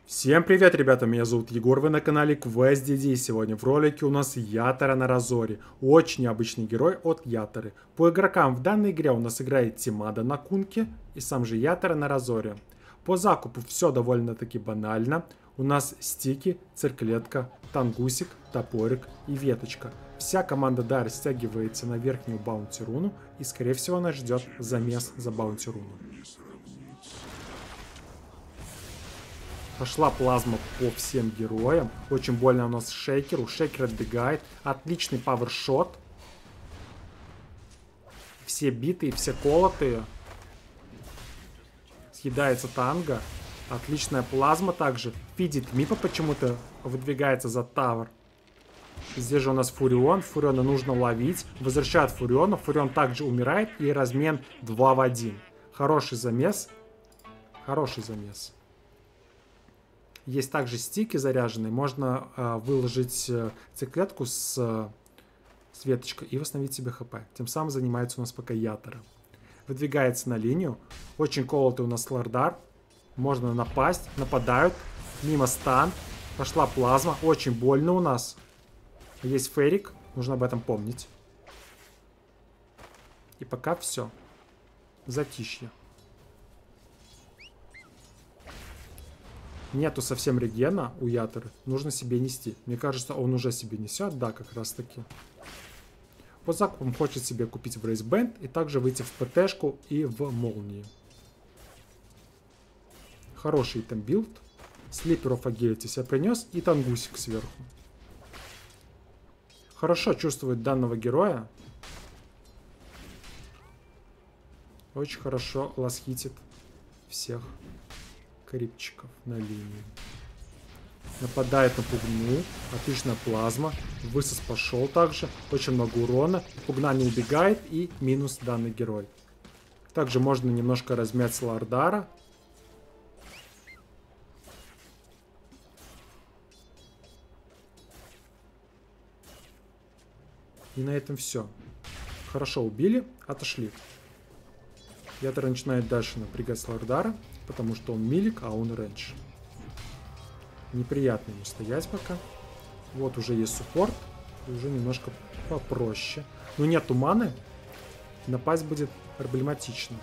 Всем привет, ребята, меня зовут Егор, вы на канале QuestDD. Сегодня в ролике у нас Ятора на Разоре. Очень необычный герой от Яторы. По игрокам в данной игре у нас играет Тимада на Кунке и сам же Ятора на Разоре. По закупу все довольно-таки банально. У нас стики, цирклетка, тангусик, топорик и веточка. Вся команда Дар стягивается на верхнюю баунти руну и скорее всего нас ждет замес за баунти руну. Пошла плазма по всем героям. Очень больно у нас Шейкеру. Шейкер отбегает. Отличный павершот. Все битые, все колотые. Съедается танго. Отличная плазма также. Фидит Мипа почему-то выдвигается за тавер. Здесь же у нас Фурион. Фуриона нужно ловить. Возвращают Фуриона. Фурион также умирает. И размен 2 в 1. Хороший замес. Хороший замес. Есть также стики заряженные. Можно выложить циклетку с веточкой и восстановить себе хп. Тем самым занимается у нас пока Ятора. Выдвигается на линию. Очень колотый у нас Лордар. Можно напасть. Нападают. Мимо стан. Пошла плазма. Очень больно у нас. Есть ферик. Нужно об этом помнить. И пока все. Затишье. Нету совсем регена у Яторы. Нужно себе нести. Мне кажется, он уже себе несет. Да, как раз таки. По закупам хочет себе купить в Рейсбенд и также выйти в ПТшку и в Молнии. Хороший там билд. Слиперов Агилити себя принес и тангусик сверху. Хорошо чувствует данного героя. Очень хорошо ласхитит всех крипчиков на линии. Нападает на Пугну. Отличная плазма. Высос пошел также. Очень много урона. Пугна не убегает. И минус данный герой. Также можно немножко размять с Лордара. И на этом все. Хорошо убили. Отошли. Ятора начинает дальше напрягать с Лордара. Потому что он милик, а он рейндж. Неприятно ему стоять пока. Вот уже есть суппорт. Уже немножко попроще. Но нет маны. Напасть будет проблематично.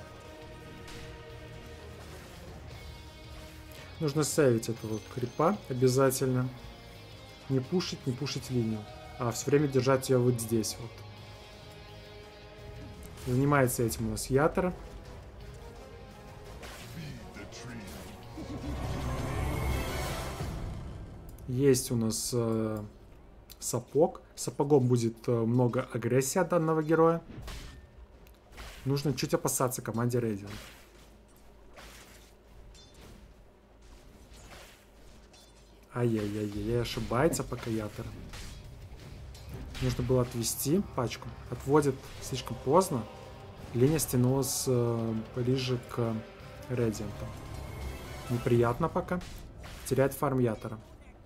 Нужно сейвить этого крипа обязательно. Не пушить линию. А все время держать ее вот здесь вот. Занимается этим у нас Ятора. Есть у нас сапог. Сапогом будет много агрессии от данного героя. Нужно чуть опасаться команде Radiant. Ай-яй-яй-яй, ошибается пока Ятора. Нужно было отвести пачку. Отводит слишком поздно. Линия стянулась ближе к Radiant. Неприятно пока. Теряет фарм Ятора.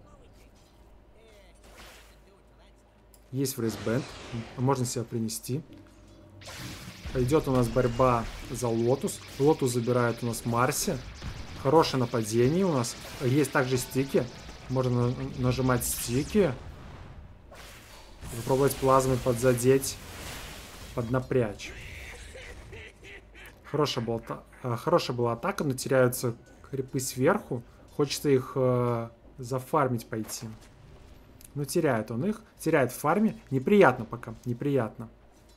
Есть в Рейсбенд. Можно себя принести. Идет у нас борьба за Лотус. Лотус забирает у нас Марси. Хорошее нападение у нас. Есть также стики. Можно нажимать стики. Попробовать плазмой подзадеть. Поднапрячь. Хорошая была атака, но теряются крипы сверху. Хочется их зафармить пойти. Но теряет он их. Теряет в фарме. Неприятно пока. Неприятно.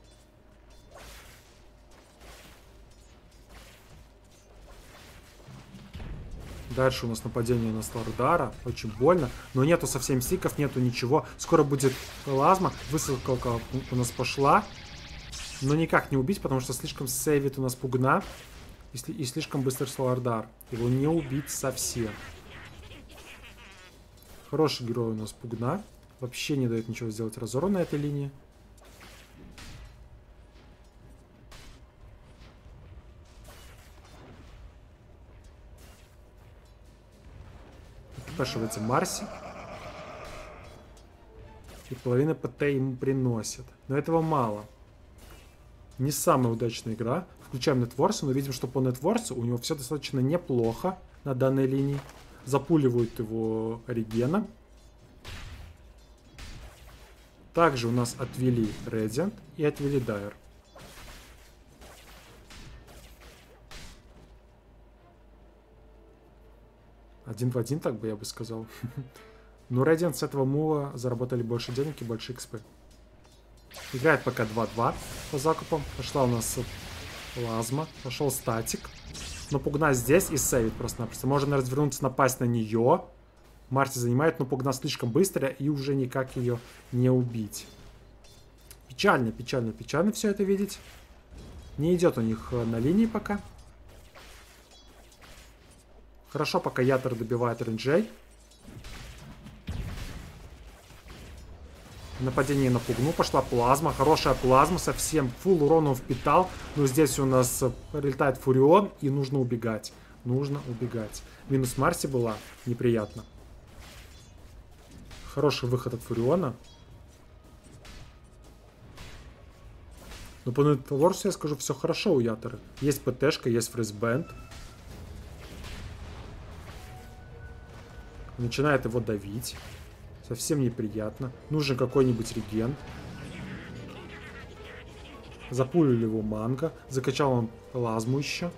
Дальше у нас нападение на Лордара. Очень больно. Но нету совсем стиков. Нету ничего. Скоро будет плазма. Высылка у нас пошла. Но никак не убить, потому что слишком сейвит у нас Пугна. И слишком быстро Лордар. Его не убить совсем. Хороший герой у нас Пугна. Вообще не дает ничего сделать Разору на этой линии. Припешивается Марси. И половина ПТ ему приносит. Но этого мало. Не самая удачная игра. Включаем Нетворса, но видим, что по Нетворсу у него все достаточно неплохо на данной линии. Запуливают его регена. Также у нас отвели Radiant и отвели Dire. Один в один, так бы я бы сказал. Но Radiant с этого мува заработали больше денег и больше XP. Играет пока 2-2 по закупам. Пошла у нас плазма. Пошел статик. Но Пугна здесь и сейвит просто-напросто. Можно развернуться, напасть на нее. Марти занимает, но Пугна слишком быстро и уже никак ее не убить. Печально, печально, печально все это видеть. Не идет у них на линии пока. Хорошо, пока Ятор добивает рейнджей. Нападение на Пугну. Пошла плазма. Хорошая плазма. Совсем фулл урона впитал. Но здесь у нас прилетает Фурион. И нужно убегать. Нужно убегать. Минус Марси была. Неприятно. Хороший выход от Фуриона. Но по Нетворсу я скажу, все хорошо у Ятора. Есть ПТшка, есть фрейсбенд. Начинает его давить. Совсем неприятно. Нужен какой-нибудь реген. Запулили его манго. Закачал он плазму еще.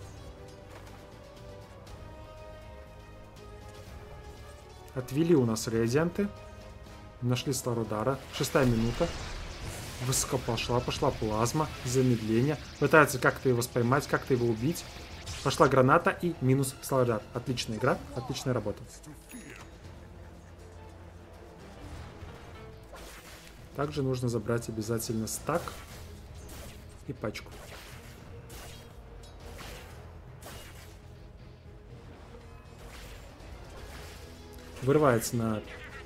Отвели у нас резиденты. Нашли Сларудара. 6-я минута. Высоко пошла. Пошла плазма. Замедление. Пытается как-то его поймать, как-то его убить. Пошла граната и минус Сларудар. Отличная игра. Отличная работа. Также нужно забрать обязательно стак и пачку. Вырывается на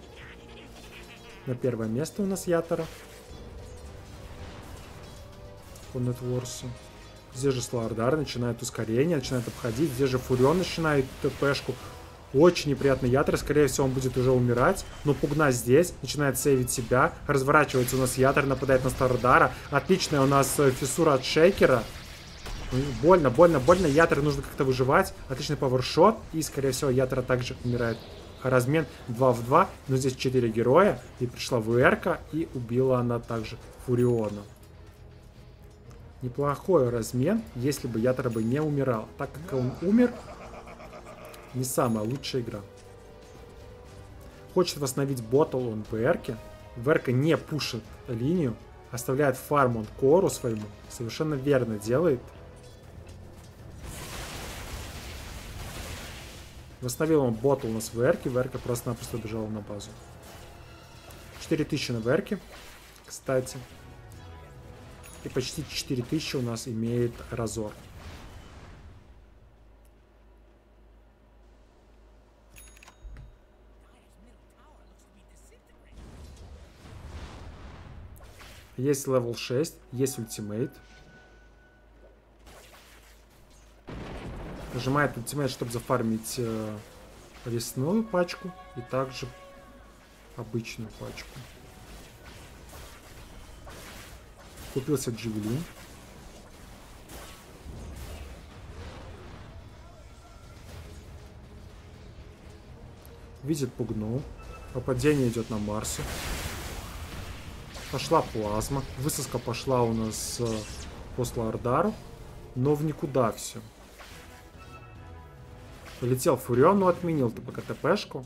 первое место у нас Ятора. По Нетворсу. Здесь же Слардар начинает ускорение, начинает обходить. Здесь же Фурион начинает ТПшку. Очень неприятный Ятор. Скорее всего, он будет уже умирать. Но Пугна здесь. Начинает сейвить себя. Разворачивается у нас Ятор. Нападает на Слардара. Отличная у нас фиссура от Шейкера. Больно, больно, больно. Ятор нужно как-то выживать. Отличный пауэршот. И, скорее всего, Ятора также умирает. Размен 2 в 2. Но здесь 4 героя. И пришла ВРК. И убила она также Фуриона. Неплохой размен, если бы Ятор бы не умирал. Так как он умер... Не самая лучшая игра. Хочет восстановить ботл он в ВРке. ВРка не пушит линию. Оставляет фарм он кору своему. Совершенно верно делает. Восстановил он ботл у нас в ВРке. ВРка просто-напросто бежала на базу. 4000 на ВРке. Кстати. И почти 4000 у нас имеет Разор. Есть левел 6, есть ультимейт. Нажимает ультимейт, чтобы зафармить лесную пачку и также обычную пачку. Купился Дживелин. Видит Пугну. Попадение идет на Марсу. Пошла плазма. Высоска пошла у нас по Слардару. Но в никуда все. Полетел Фурион, но отменил пока ТПшку.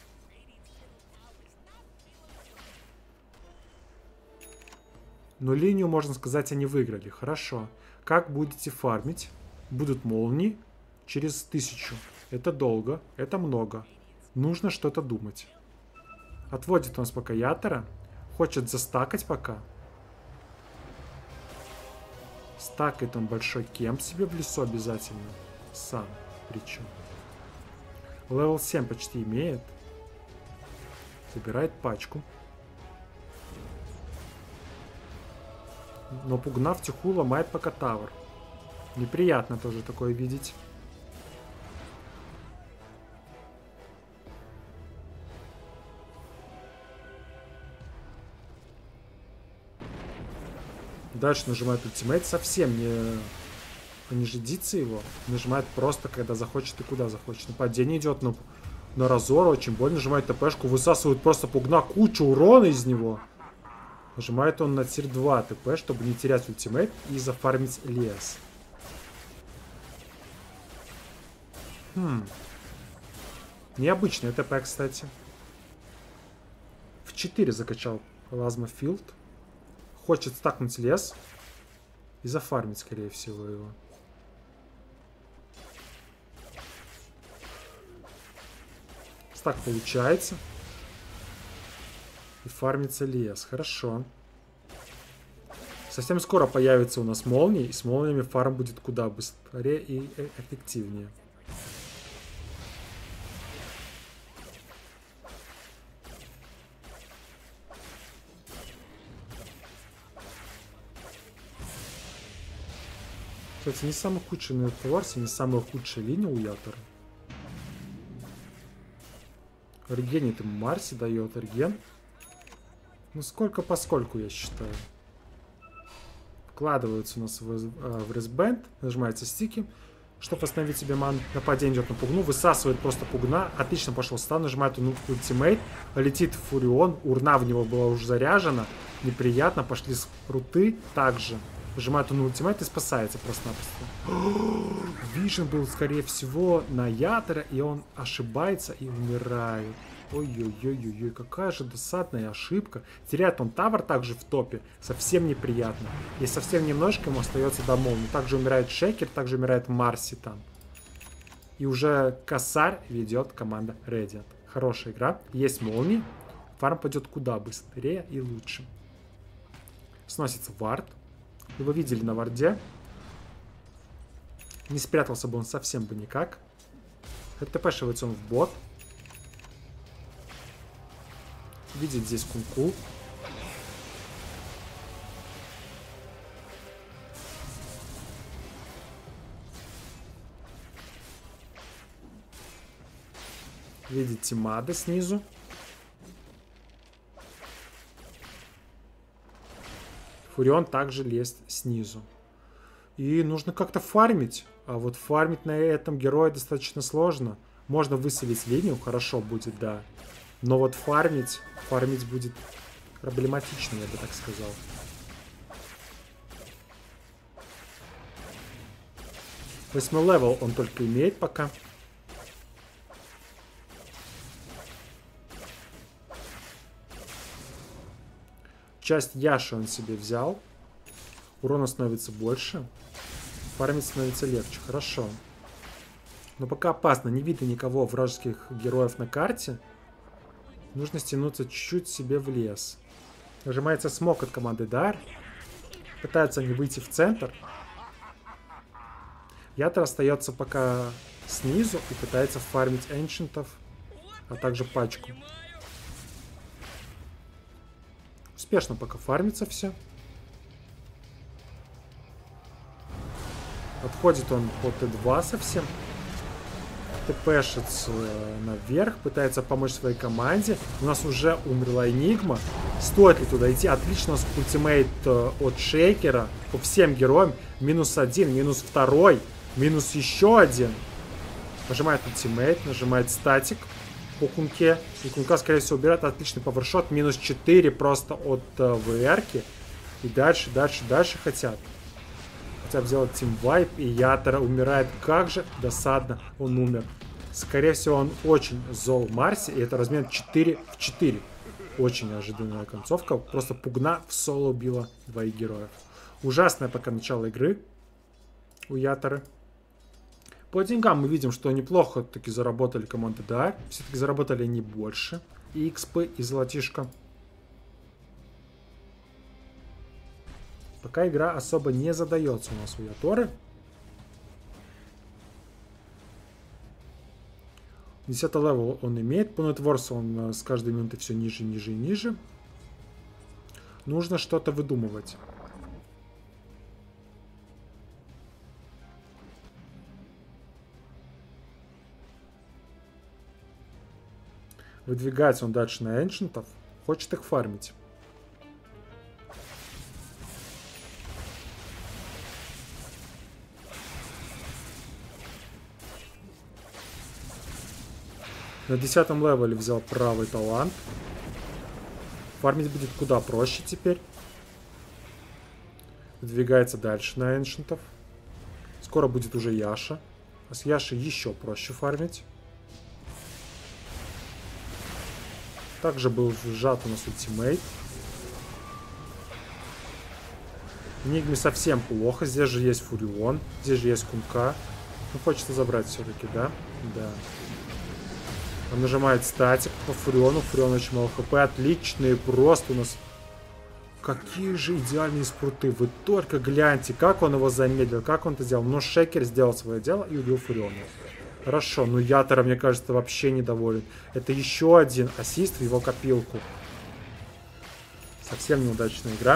Но линию, можно сказать, они выиграли. Хорошо. Как будете фармить? Будут молнии через 1000. Это долго, это много. Нужно что-то думать. Отводит у нас пока Ятора. Хочет застакать пока. Стакает он большой кемп себе в лесу обязательно. Сам причем. Левел 7 почти имеет. Забирает пачку. Но Пугна втиху ломает пока тавер. Неприятно тоже такое видеть. Дальше нажимает ультимейт. Совсем не Не ждите его. Нажимает просто, когда захочет и куда захочет. Нападение идет на разор. Очень больно. Нажимает ТПшку. Высасывает просто пугна. Кучу урона из него. Нажимает он на тир 2 ТП, чтобы не терять ультимейт и зафармить лес. Необычный ТП, кстати. В 4 закачал Плазма Филд. Хочет стакнуть лес. И зафармить, скорее всего, его. Так получается. И фармится лес. Хорошо. Совсем скоро появится у нас молнии. И с молниями фарм будет куда быстрее и эффективнее. Кстати, не самый худший на Творсе, не самая худшая линия у Ятора. Регенит ему Марси дает. Реген. Ну, сколько поскольку, я считаю. Вкладываются у нас в ресбенд. Нажимается стики, чтобы восстановить себе ману. Нападение идет на пугну. Высасывает просто пугна. Отлично пошел стан. Нажимает он ультимейт. Летит Фурион. Урна в него была уже заряжена. Неприятно. Пошли спруты. Также. Нажимает он ультимейт и спасается просто-напросто. Вижен был, скорее всего, на Ятора, и он ошибается и умирает. Ой-ой-ой-ой, какая же досадная ошибка. Теряет он тавер также в топе. Совсем неприятно. И совсем немножко ему остается до молнии. Также умирает Шейкер, также умирает Марси там. И уже косарь ведет команда Radiant. Хорошая игра. Есть молнии. Фарм пойдет куда быстрее и лучше. Сносится вард. Его видели на варде. Не спрятался бы он совсем бы никак. ТПшивается он в бот. Видит здесь кунку. Видит Тимада снизу. Фурион также лезет снизу. И нужно как-то фармить. А вот фармить на этом герое достаточно сложно. Можно высадить линию, хорошо будет, да. Но вот фармить будет проблематично, я бы так сказал. Восьмой левел он только имеет пока. Часть Яши он себе взял. Урона становится больше. Фармить становится легче. Хорошо. Но пока опасно. Не видно никого вражеских героев на карте. Нужно стянуться чуть-чуть себе в лес. Нажимается смог от команды Дар. Пытаются они выйти в центр. Ятор остается пока снизу и пытается фармить эншентов, а также пачку. Успешно пока фармится все. Отходит он по Т2 совсем. ТПшится наверх, пытается помочь своей команде. У нас уже умерла Энигма. Стоит ли туда идти? Отлично у нас ультимейт от Шейкера по всем героям. -1, -2, минус еще один. Нажимает ультимейт, нажимает статик по кунке. И кунка, скорее всего, убирает. Отличный павершот. -4 просто от ВРки. И дальше хотят. Хотят сделать тимвайп, и Ятора умирает. Как же досадно он умер. Скорее всего, он очень зол Марси, и это размен 4-4. Очень неожиданная концовка. Просто пугна в соло убила двоих героев. Ужасное пока начало игры у Яторы. По деньгам мы видим, что неплохо таки заработали команды ДА. Все-таки заработали они больше. И XP, и золотишко. Пока игра особо не задается у нас у Яторы. 10 левел он имеет. По нетворсу он с каждой минуты все ниже, ниже и ниже. Нужно что-то выдумывать. Выдвигается он дальше на эншентов. Хочет их фармить. На 10-м левеле взял правый талант. Фармить будет куда проще теперь. Двигается дальше на эншентов. Скоро будет уже Яша. А с Яшей еще проще фармить. Также был сжат у нас ультимейт. Энигме совсем плохо. Здесь же есть Фурион. Здесь же есть Кунка. Ну, хочется забрать все-таки, да? Да. Он нажимает статик по Фуриону. Фурион очень мало хп. Отличные просто у нас. Какие же идеальные спруты. Вы только гляньте, как он его замедлил. Как он это сделал. Но Шейкер сделал свое дело и убил Фуриона. Хорошо. Но Ятора, мне кажется, вообще недоволен. Это еще один ассист в его копилку. Совсем неудачная игра.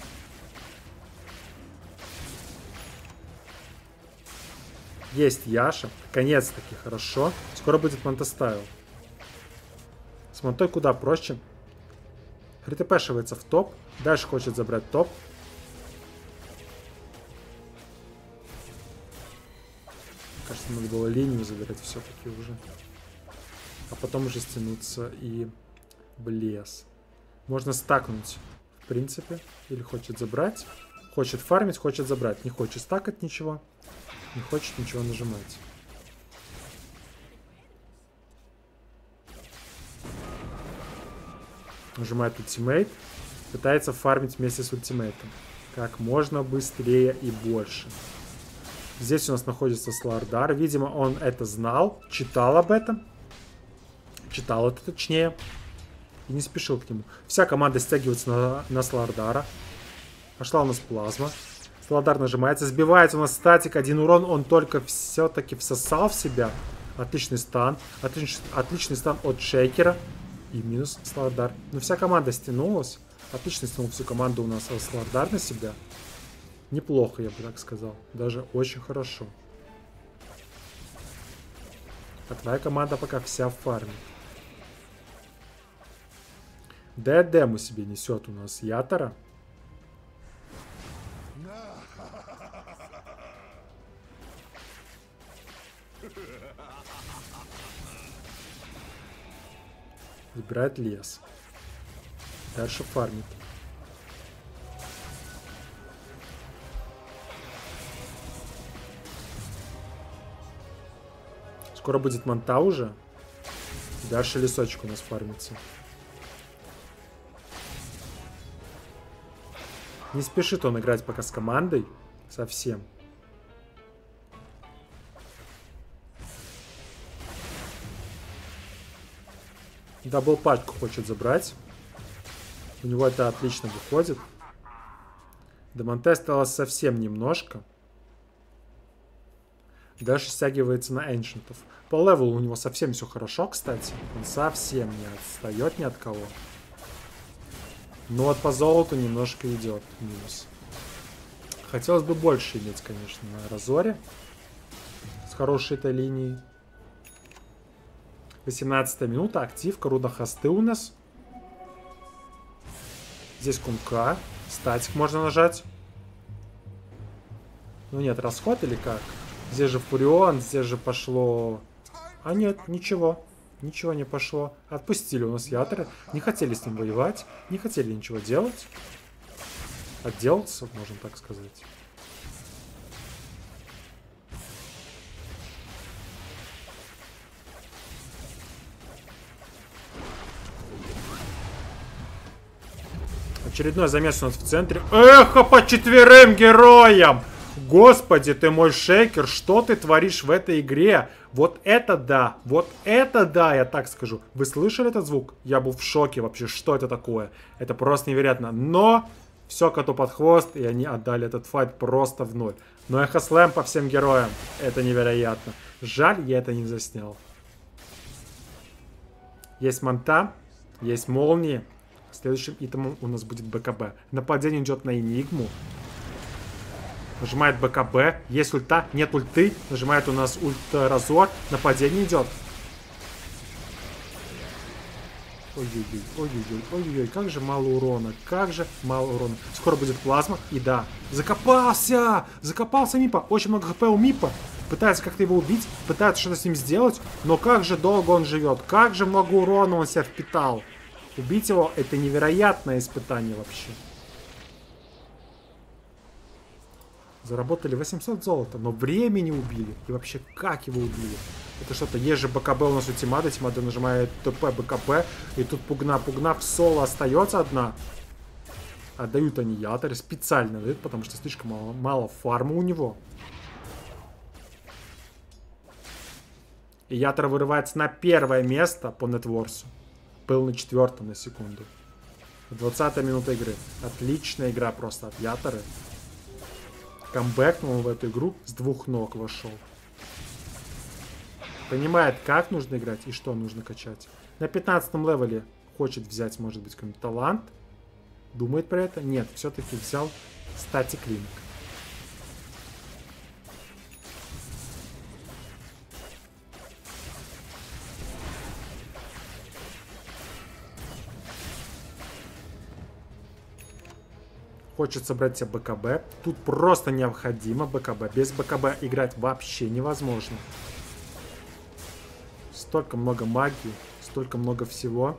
Есть Яша. Наконец-таки хорошо. Скоро будет Монтестайл. С Монтой куда проще. Фритпешивается в топ. Дальше хочет забрать топ. Кажется, надо было линию забирать все-таки уже. А потом уже стянуться и в лес. Можно стакнуть, в принципе. Или хочет забрать. Хочет фармить, хочет забрать. Не хочет стакать ничего. Не хочет ничего нажимать. Нажимает ультимейт. Пытается фармить вместе с ультимейтом. Как можно быстрее и больше. Здесь у нас находится Слардар. Видимо, он это знал. Читал об этом. Читал это точнее. И не спешил к нему. Вся команда стягивается на Слардара. Пошла у нас плазма. Слардар нажимается. Сбивается у нас статик. 1 урон. Он только все-таки всосал в себя. Отличный стан. Отличный стан от Шейкера. И минус Слардар. Но вся команда стянулась. Отлично стянул всю команду у нас Слардар на себя. Неплохо, я бы так сказал. Даже очень хорошо. А твоя команда пока вся в фарме. Диадему себе несет у нас Ятора. Забирает лес. Дальше фармит. Скоро будет Монта уже. Дальше лесочек у нас фармится. Не спешит он играть пока с командой. Совсем. Дабл пачку хочет забрать. У него это отлично выходит. До Монте осталось совсем немножко. Дальше стягивается на эншентов. По левелу у него совсем все хорошо, кстати. Он совсем не отстает ни от кого. Но вот по золоту немножко идет минус. Хотелось бы больше иметь, конечно, на Разоре. С хорошей этой линией. 18 минута. Активка. Руда хосты у нас. Здесь Кунка. Статик можно нажать. Ну нет, расход или как? Здесь же Фурион, здесь же пошло... А нет, ничего. Ничего не пошло. Отпустили у нас Ятора. Не хотели с ним воевать. Не хотели ничего делать. Отделаться, можно так сказать. Очередной замес у нас в центре. Эхо по 4 героям! Господи, ты мой Шейкер, что ты творишь в этой игре? Вот это да, я так скажу. Вы слышали этот звук? Я был в шоке вообще, что это такое? Это просто невероятно. Но все коту под хвост, и они отдали этот файт просто в ноль. Но эхослэм по всем героям, это невероятно. Жаль, я это не заснял. Есть Монта, есть молнии. Следующим итемом у нас будет БКБ. Нападение идет на Энигму. Нажимает БКБ. Есть ульта. Нет ульты. Нажимает у нас ульт-разор. Нападение идет. Ой-ой-ой. Ой-ой-ой. Ой-ой-ой. Как же мало урона. Как же мало урона. Скоро будет плазма. И да. Закопался. Закопался Мипа. Очень много хп у Мипа. Пытаются как-то его убить, пытаются что-то с ним сделать, но как же долго он живет, как же много урона он себя впитал. Убить его — это невероятное испытание вообще. Заработали 800 золота, но времени убили. И вообще, как его убили? Это что-то, есть же БКБ у нас у Тимады. Тимада нажимает ТП, БКБ. И тут пугна. В соло остается одна. Отдают они Яторе. Специально дают, потому что слишком мало фарма у него. И Ятор вырывается на первое место по нетворсу. Был на 4-м на секунду. 20-я минута игры. Отличная игра просто от Яторы. Камбэкнул в эту игру, с 2 ног вошел. Понимает, как нужно играть и что нужно качать. На 15-м левеле хочет взять, может быть, какой-нибудь талант. Думает про это. Нет, все-таки взял статик линк. Хочет собрать себе БКБ. Тут просто необходимо БКБ. Без БКБ играть вообще невозможно. Столько много магии, столько много всего.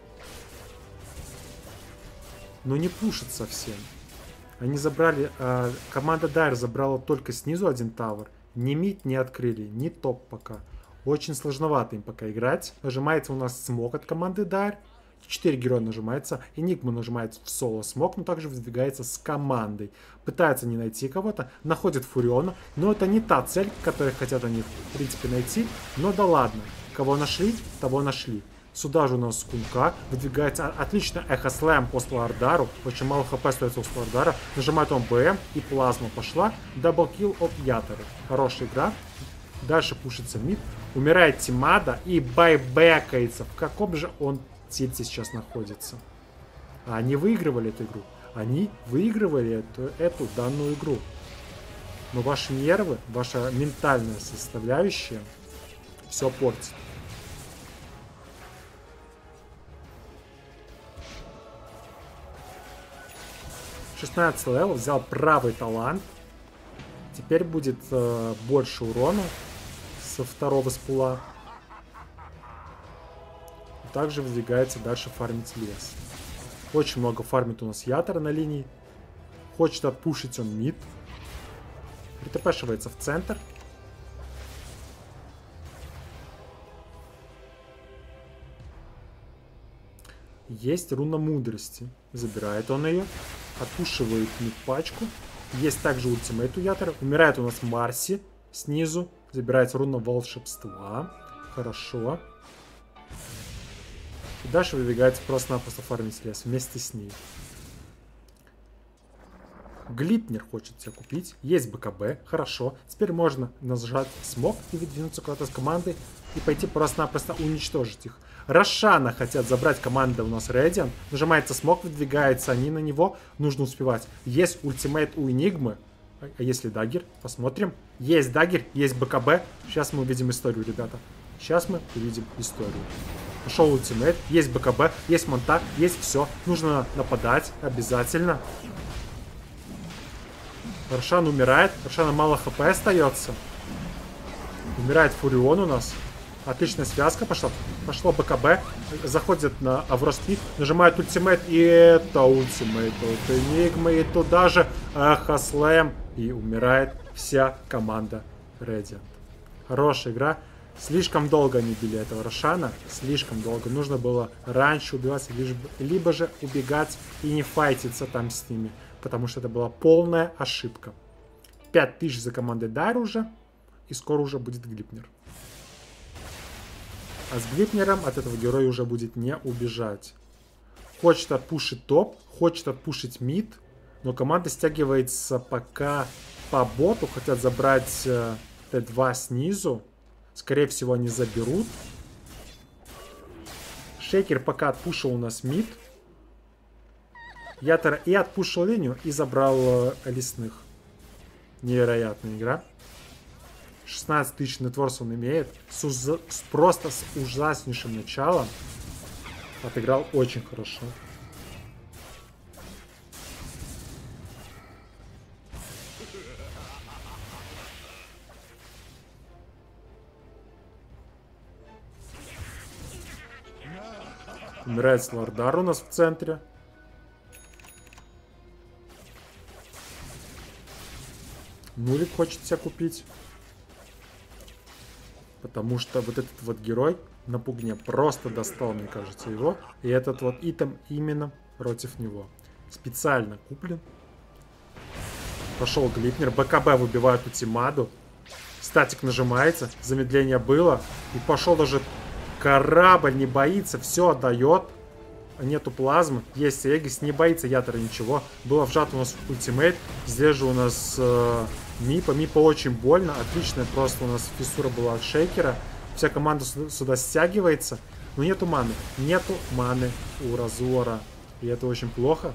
Но не пушат совсем. Они забрали... команда Дайр забрала только снизу один тавер. Ни мид не открыли, ни топ пока. Очень сложновато им пока играть. Нажимается у нас смог от команды Дайр. 4 героя нажимается, Энигма нажимает в соло смог, но также выдвигается с командой. Пытаются не найти кого-то, находят Фуриона, но это не та цель, которую хотят они в принципе найти. Но да ладно, кого нашли, того нашли. Сюда же у нас Кунка, выдвигается отлично Эхо Слэм по Слардару, очень мало хп остается у Слардара, нажимает он БМ и плазма пошла, даблкил от Яторы. Хорошая игра. Дальше пушится мид, умирает Тимада и байбекается. В каком же он тильте сейчас находится? А они выигрывали эту игру. Они выигрывали эту данную игру. Но ваши нервы, ваша ментальная составляющая все портит. «16 левел», взял правый талант. Теперь будет больше урона со второго спула. Также выдвигается дальше фармить лес. Очень много фармит у нас Ятор на линии. Хочет отпушить он мид. Притпшивается в центр. Есть руна мудрости. Забирает он ее. Отпушивает мид пачку. Есть также ультимейт у Ятора. Умирает у нас Марси снизу. Забирается руна волшебства. Хорошо. И дальше выдвигается просто-напросто фармить лес вместе с ней. Глипнер хочет себя купить. Есть БКБ. Хорошо. Теперь можно нажать смог и выдвинуться куда-то с командой и пойти просто-напросто уничтожить их. Рошана хотят забрать команда у нас Radiant. Нажимается смог, выдвигается они на него. Нужно успевать. Есть ультимейт у Энигмы. А если даггер? Посмотрим. Есть даггер, есть БКБ. Сейчас мы увидим историю, ребята. Сейчас мы увидим историю. Пошел ультимейт, есть БКБ, есть монта, есть все. Нужно нападать обязательно. Рошан умирает. Рошана мало хп остается. Умирает Фурион у нас. Отличная связка пошла. Пошло БКБ. Заходит на Авроспик. Нажимает ультимейт. И это ультимейт от Энигмы. И туда же Эхо Слэм. И умирает вся команда Radiant. Хорошая игра. Слишком долго они били этого Рошана. Слишком долго. Нужно было раньше убиваться. Либо же убегать и не файтиться там с ними. Потому что это была полная ошибка. 5000 за командой Дайр уже. И скоро уже будет Глипнер. А с Глипнером от этого героя уже будет не убежать. Хочет отпушить топ. Хочет отпушить мид. Но команда стягивается пока по боту. Хотят забрать Т2 снизу. Скорее всего, они заберут. Шейкер пока отпушил у нас мид. Ятор и отпушил линию, и забрал лесных. Невероятная игра. 16 тысяч нетворс он имеет. Просто с ужаснейшим началом. Отыграл очень хорошо. Умирает Слардар у нас в центре. Нулик хочет себя купить. Потому что вот этот вот герой на пугне просто достал, мне кажется, его. И этот вот итем именно против него. Специально куплен. Пошел Глипнер. БКБ выбивают у Тимаду. Статик нажимается. Замедление было. И пошел даже корабль. Не боится. Все отдает. Нету плазмы. Есть Эгис. Не боится Ятора ничего. Было вжато у нас ультимейт. Здесь же у нас Мипа. Мипа очень больно. Отличная просто у нас фиссура была от Шейкера. Вся команда сюда стягивается. Но нету маны. Нету маны у Разора. И это очень плохо.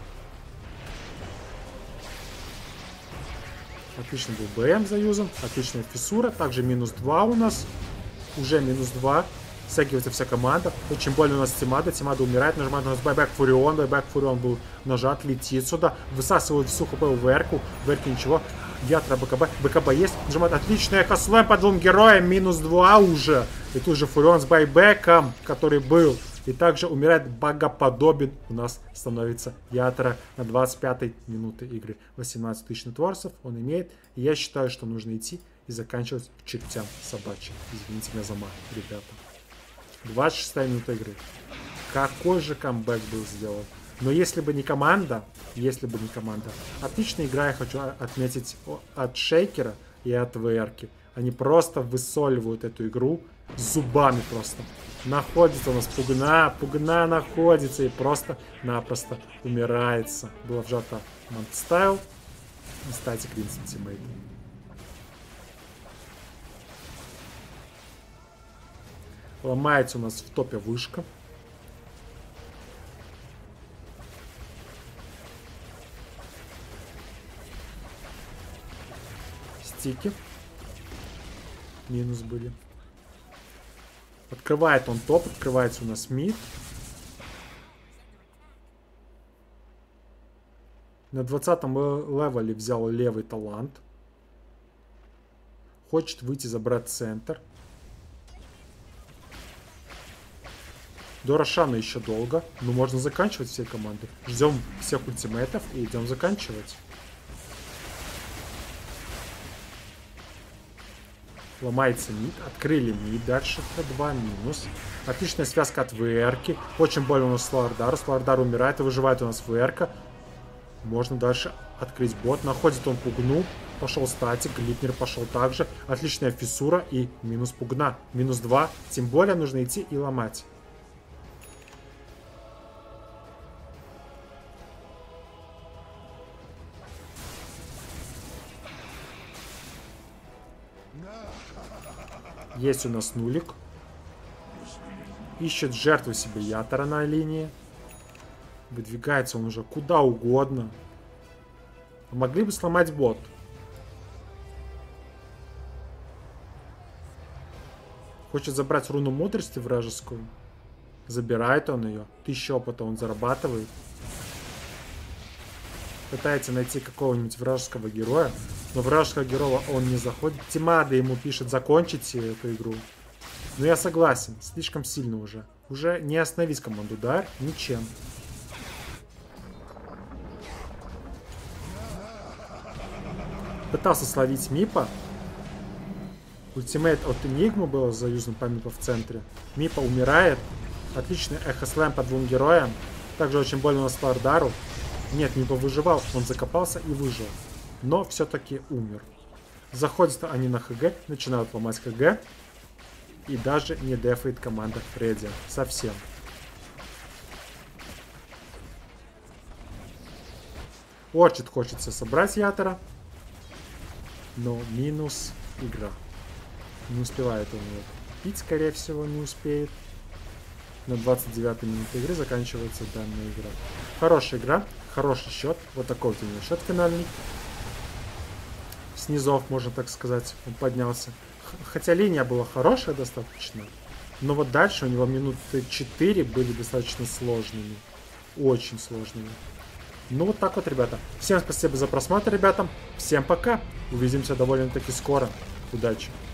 Отлично был БМ заюзан. Отличная фиссура. Также -2 у нас. Уже -2. Стягивается вся команда. Очень больно у нас Тимада. Тимада умирает. Нажимает у нас байбэк Фурион. Байбэк Фурион был нажат. Летит сюда. Высасывает всю хп в Верку. В Верке ничего. Ятра БКБ. БКБ есть. Нажимает. Отличный эхослэм по двум героям. -2 уже. И тут же Фурион с байбэком, который был. И также умирает богоподобен. У нас становится Ятра на 25-й минуты игры. 18 тысяч нетворсов он имеет. И я считаю, что нужно идти и заканчивать к чертям собачьим. Извините меня за мат, ребята. 26-я минута игры. Какой же камбэк был сделан. Но если бы не команда, отличная игра, я хочу отметить от Шейкера и от ВРки. Они просто высоливают эту игру зубами просто. Находится у нас Пугна. Пугна находится и просто-напросто умирается. Было вжато Монтстайл. И статик Ринс ультимейт. Ломается у нас в топе вышка. Стики. Минус были. Открывает он топ, открывается у нас мид. На 20-м левеле взял левый талант. Хочет выйти забрать центр. До Рошана еще долго, но можно заканчивать все команды. Ждем всех ультимейтов и идем заканчивать. Ломается мид. Открыли мид. Дальше Т2 минус. Отличная связка от ВРки. Очень больно у нас Слардар. Слардар умирает и выживает у нас ВРка. Можно дальше открыть бот. Находит он Пугну. Пошел статик. Глипнер пошел также. Отличная фиссура и минус Пугна. -2. Тем более нужно идти и ломать. Есть у нас нулик. Ищет жертву себе Ятора на линии. Выдвигается он уже куда угодно. Могли бы сломать бот. Хочет забрать руну мудрости вражескую. Забирает он ее. 1000 опыта он зарабатывает. Пытается найти какого-нибудь вражеского героя. Но вражеского героя он не заходит. Тимада ему пишет: закончите эту игру. Но я согласен. Слишком сильно уже. Уже не остановить команду Дар ничем. Пытался словить Мипа. Ультимейт от Энигмы было заюзан по Мипа в центре. Мипа умирает. Отличный эхослэм по двум героям. Также очень больно у нас Слардару. Нет, Мипа выживал. Он закопался и выжил. Но все-таки умер. Заходят они на ХГ. Начинают ломать ХГ. И даже не дефает команда Фредди. Совсем. Очень хочется собрать Ятора. Но минус игра. Не успевает он его пить, скорее всего, не успеет. На 29-й минуте игры заканчивается данная игра. Хорошая игра, хороший счет. Вот такой вот у него счет финальный. Снизов, можно так сказать, он поднялся. Хотя линия была хорошая достаточно. Но вот дальше у него минуты 4 были достаточно сложными. Очень сложными. Ну вот так вот, ребята. Всем спасибо за просмотр, ребятам. Всем пока. Увидимся довольно-таки скоро. Удачи.